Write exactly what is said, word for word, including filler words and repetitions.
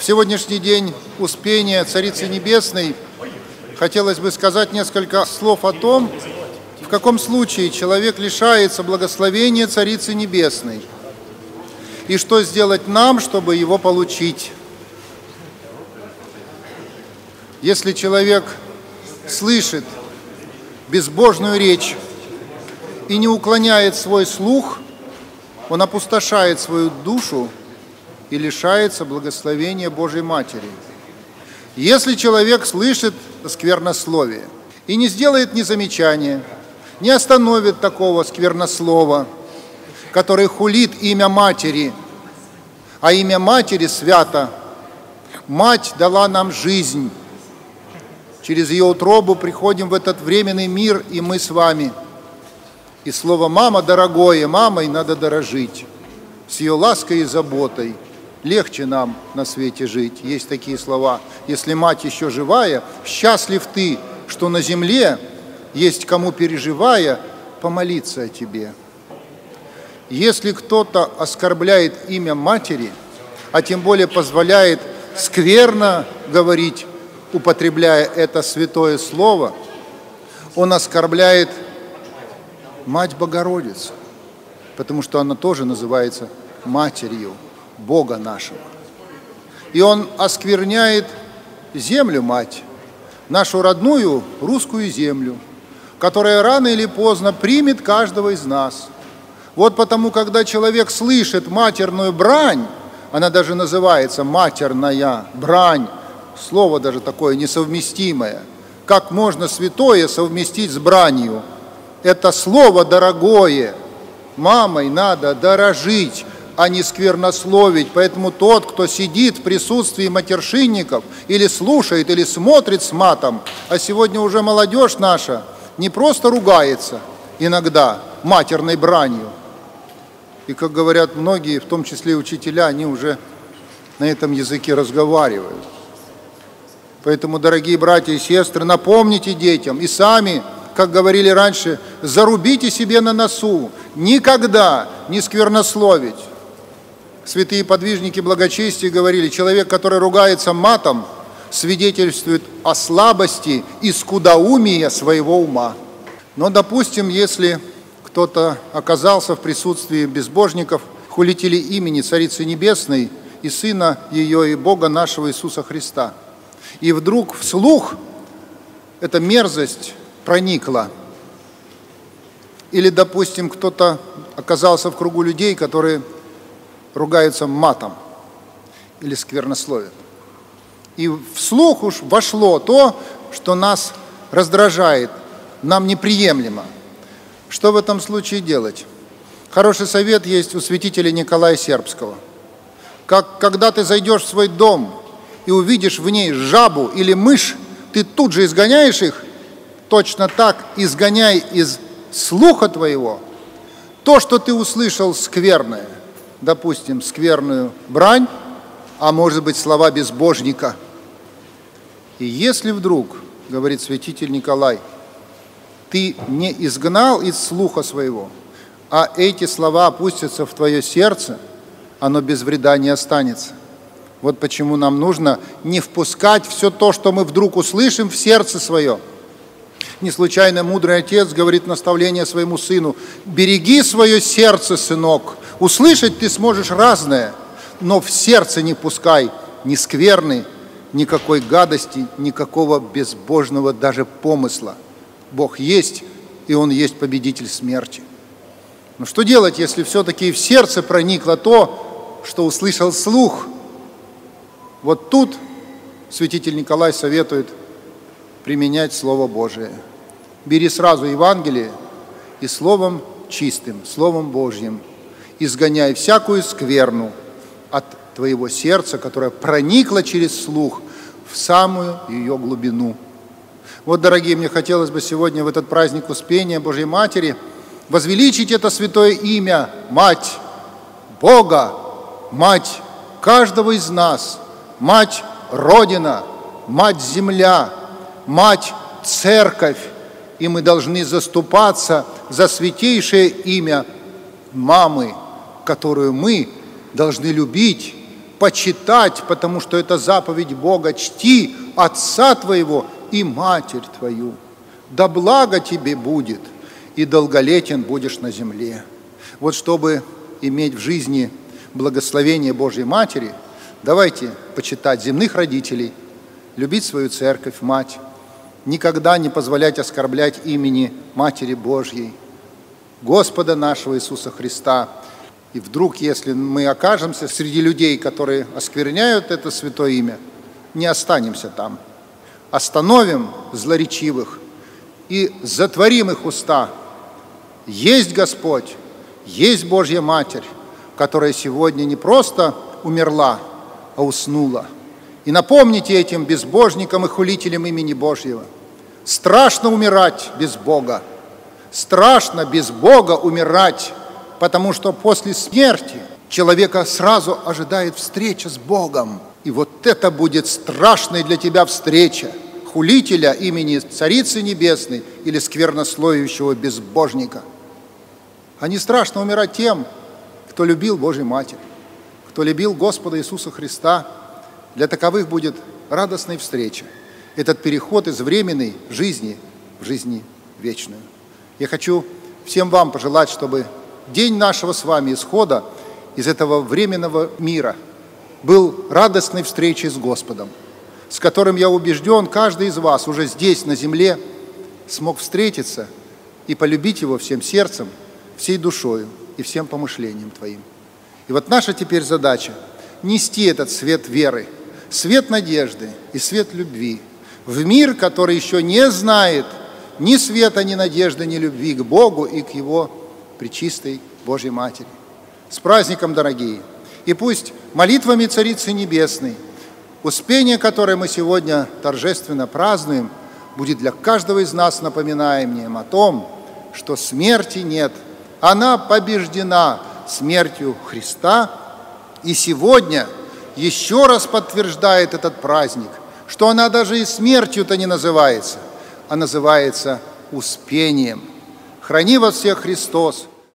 В сегодняшний день Успения Царицы Небесной хотелось бы сказать несколько слов о том, в каком случае человек лишается благословения Царицы Небесной и что сделать нам, чтобы его получить. Если человек слышит безбожную речь и не уклоняет свой слух, он опустошает свою душу и лишается благословения Божьей Матери. Если человек слышит сквернословие и не сделает ни замечания, не остановит такого сквернослова, который хулит имя Матери, а имя Матери свято. Мать дала нам жизнь. Через ее утробу приходим в этот временный мир, и мы с вами. И слово «мама» дорогое, мамой надо дорожить. С ее лаской и заботой легче нам на свете жить. Есть такие слова. Если мать еще живая, счастлив ты, что на земле есть кому, переживая, помолиться о тебе. Если кто-то оскорбляет имя матери, а тем более позволяет скверно говорить, употребляя это святое слово, он оскорбляет Мать Богородицу, потому что она тоже называется Матерью Бога нашего. И он оскверняет землю-мать, нашу родную русскую землю, которая рано или поздно примет каждого из нас. Вот потому, когда человек слышит матерную брань, она даже называется матерная брань, слово даже такое несовместимое. Как можно святое совместить с бранью? Это слово дорогое. Мамой надо дорожить, а не сквернословить. Поэтому тот, кто сидит в присутствии матершинников, или слушает, или смотрит с матом, а сегодня уже молодежь наша не просто ругается иногда матерной бранью. И, как говорят многие, в том числе и учителя, они уже на этом языке разговаривают. Поэтому, дорогие братья и сестры, напомните детям и сами, как говорили раньше, зарубите себе на носу, никогда не сквернословить. Святые подвижники благочестия говорили, человек, который ругается матом, свидетельствует о слабости и скудоумии своего ума. Но, допустим, если кто-то оказался в присутствии безбожников, хулителей имени Царицы Небесной и Сына ее и Бога нашего Иисуса Христа, и вдруг вслух эта мерзость проникла. Или, допустим, кто-то оказался в кругу людей, которые ругаются матом или сквернословят. И вслух уж вошло то, что нас раздражает, нам неприемлемо. Что в этом случае делать? Хороший совет есть у святителя Николая Сербского. Как, когда ты зайдешь в свой дом и увидишь в ней жабу или мышь, ты тут же изгоняешь их, точно так изгоняй из слуха твоего то, что ты услышал скверное, допустим, скверную брань, а может быть слова безбожника. И если вдруг, говорит святитель Николай, ты не изгнал из слуха своего, а эти слова опустятся в твое сердце, оно без вреда не останется. Вот почему нам нужно не впускать все то, что мы вдруг услышим, в сердце свое. Не случайно мудрый отец говорит наставление своему сыну: береги свое сердце, сынок. Услышать ты сможешь разное, но в сердце не пускай ни скверны, никакой гадости, никакого безбожного даже помысла. Бог есть, и Он есть победитель смерти. Но что делать, если все-таки в сердце проникло то, что услышал слух? Вот тут святитель Николай советует применять Слово Божие. Бери сразу Евангелие и Словом чистым, Словом Божьим изгоняй всякую скверну от твоего сердца, которое проникло через слух в самую ее глубину. Вот, дорогие, мне хотелось бы сегодня в этот праздник Успения Божьей Матери возвеличить это святое имя Мать Бога, Мать каждого из нас, Мать Родина, Мать Земля, Мать Церковь. И мы должны заступаться за святейшее имя Мамы, которую мы должны любить, почитать, потому что это заповедь Бога: чти отца твоего и матерь твою. Да благо тебе будет, и долголетен будешь на земле. Вот чтобы иметь в жизни благословение Божьей Матери, давайте почитать земных родителей, любить свою церковь, мать, никогда не позволять оскорблять имени Матери Божьей, Господа нашего Иисуса Христа. И вдруг, если мы окажемся среди людей, которые оскверняют это святое имя, не останемся там. Остановим злоречивых и затворим их уста. Есть Господь, есть Божья Матерь, которая сегодня не просто умерла, а уснула. И напомните этим безбожникам и хулителям имени Божьего: страшно умирать без Бога, страшно без Бога умирать, потому что после смерти человека сразу ожидает встреча с Богом. И вот это будет страшной для тебя встреча хулителя имени Царицы Небесной или сквернословящего безбожника. А не страшно умирать тем, кто любил Божью Матерь, кто любил Господа Иисуса Христа. Для таковых будет радостной встреча. Этот переход из временной жизни в жизнь вечную. Я хочу всем вам пожелать, чтобы день нашего с вами исхода из этого временного мира был радостной встречей с Господом, с которым, я убежден, каждый из вас уже здесь, на земле, смог встретиться и полюбить Его всем сердцем, всей душою и всем помышлением твоим. И вот наша теперь задача – нести этот свет веры, свет надежды и свет любви в мир, который еще не знает ни света, ни надежды, ни любви к Богу и к Его пречистой Божьей Матери. С праздником, дорогие! И пусть молитвами Царицы Небесной, успение, которое мы сегодня торжественно празднуем, будет для каждого из нас напоминанием о том, что смерти нет. Она побеждена смертью Христа. И сегодня еще раз подтверждает этот праздник, что она даже и смертью-то не называется, а называется успением. Храни вас всех Христос!